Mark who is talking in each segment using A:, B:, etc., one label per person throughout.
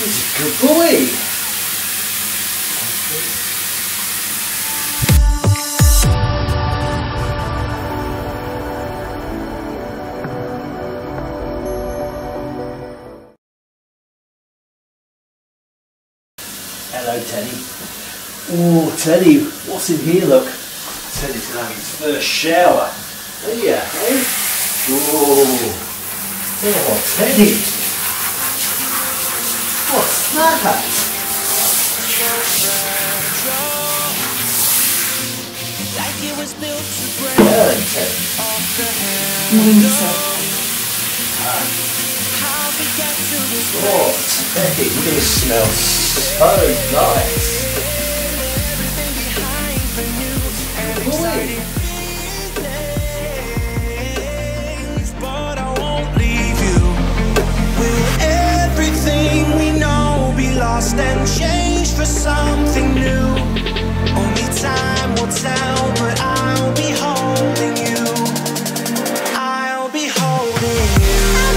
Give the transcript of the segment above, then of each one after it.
A: He's a good boy. Hello, Teddy. Oh, Teddy, what's in here, look? Teddy's gonna have his first shower. There you eh? Oh, Teddy. What's that? Hello, Teddy.
B: Morning, sir.
A: Oh, Teddy, you smell so nice. Boy.
C: But I won't leave you. Will everything we know be lost and changed for something new? Only time will tell, but I'll be holding you. I'll be holding you.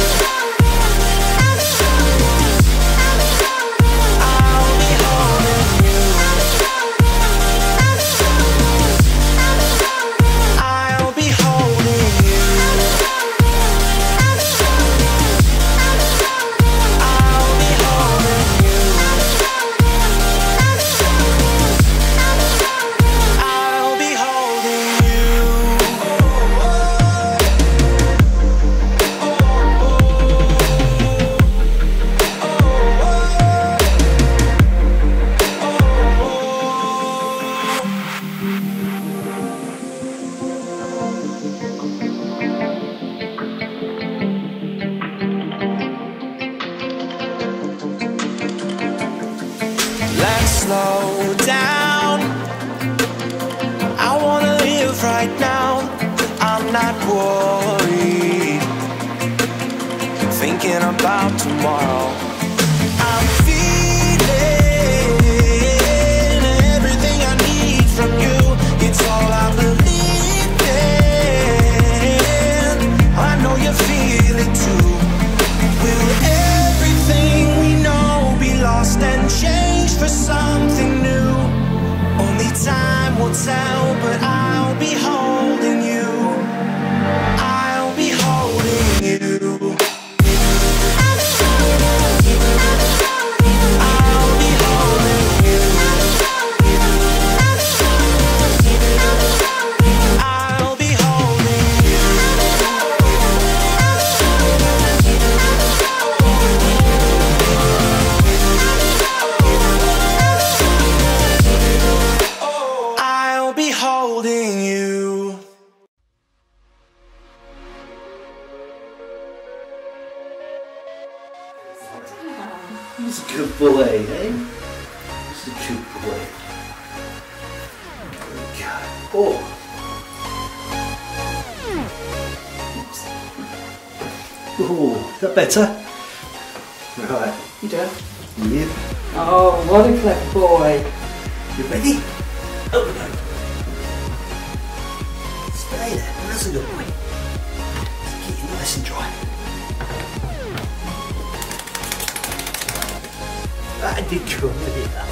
C: Let's slow down. I wanna live right now. I'm not worried, thinking about tomorrow. I'm feeling everything I need from you. It's all I believe in. I know you feel it too. Will everything we know be lost and changed for something new? Only time will tell, but I'll be holding you. I'll be holding you. I'll be holding you. I'll be holding you. I'll be holding you.
A: He's a good boy, eh? He's a good boy. There we go. Oh. Oh, is that better? Right.
B: You do?
A: Yep.
B: Oh, what a clever boy.
A: You ready? Open up. Stay there. That's a good boy. Just keep it nice and dry. I did good with that.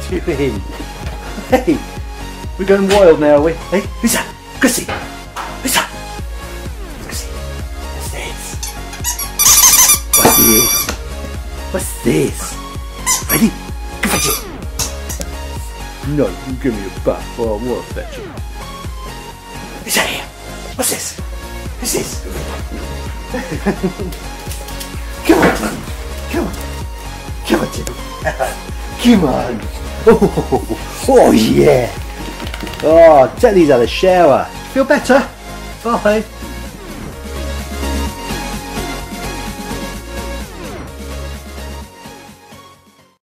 A: doing? Hey, we're going wild now, are we? Hey, who's that? Chrissy! Who's that? Chrissy, what's this? What's this? What's this? Ready? Go fetch it! No, you give me a bath or I won't fetch it. Who's that here? What's this? Who's this? Come on, come on, come on, Teddy. Come on. Oh yeah. Oh, Teddy's had a shower. Feel better? Bye.